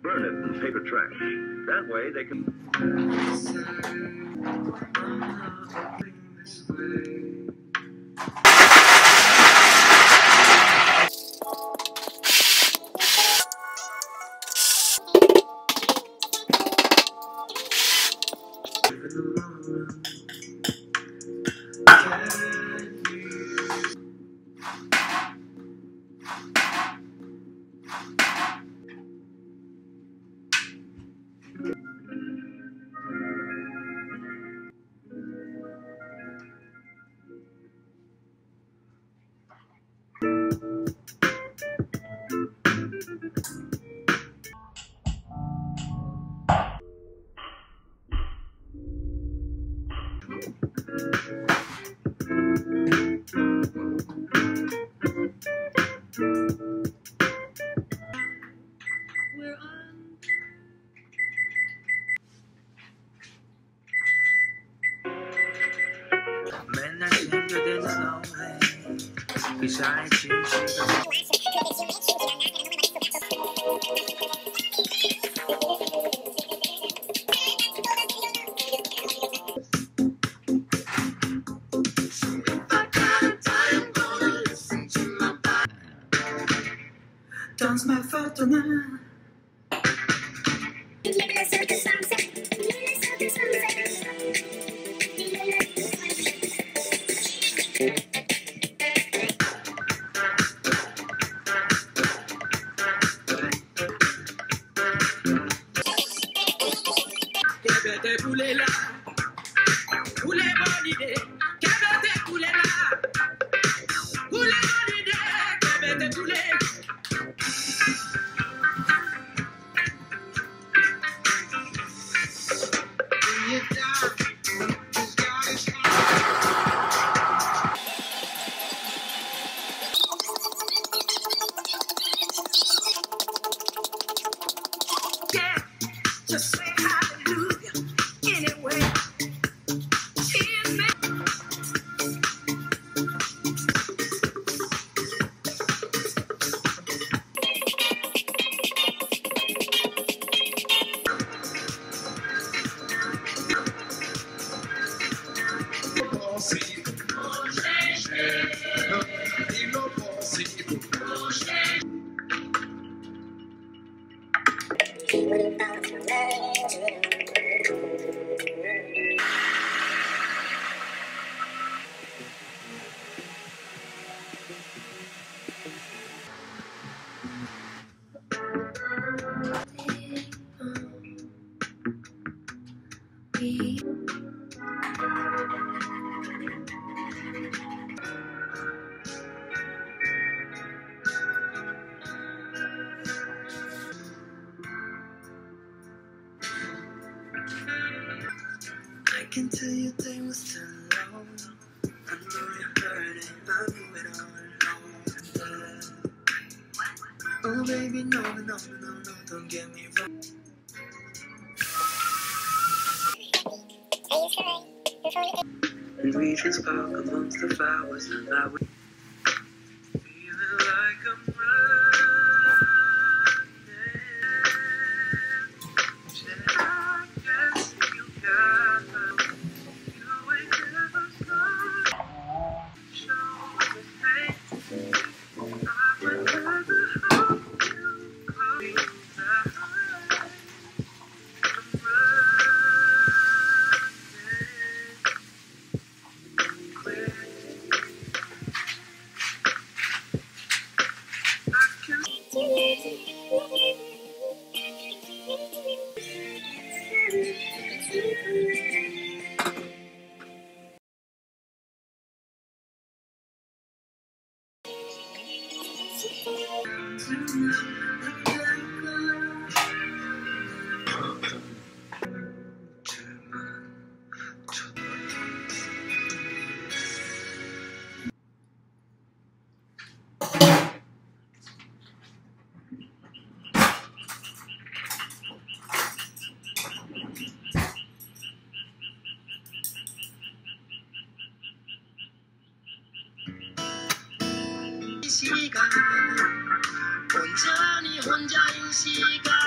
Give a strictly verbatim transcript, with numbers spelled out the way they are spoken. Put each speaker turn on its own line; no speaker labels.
burn it in paper trash. That way they can...
맨날 생겨대는 너의 이상한 진실과 Dance my foot tonight. Quédate poulet là, poulet bonne idée. Quédate poulet là, poulet bonne idée. Quédate poulet. Yeah, just say hallelujah anyway. I can tell you they were still low. I know you heard it, I knew it all along. Oh baby, no, no, no, no, no, don't get me wrong. And we just spark amongst the flowers and I would feeling like I'm running. I guess you got me. You ain't never gone. Show me things. I would rather hold you close. I'm 시간 온전히 혼자인 시간